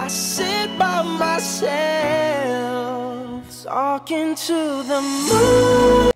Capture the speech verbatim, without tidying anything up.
I sit by myself, talking to the moon.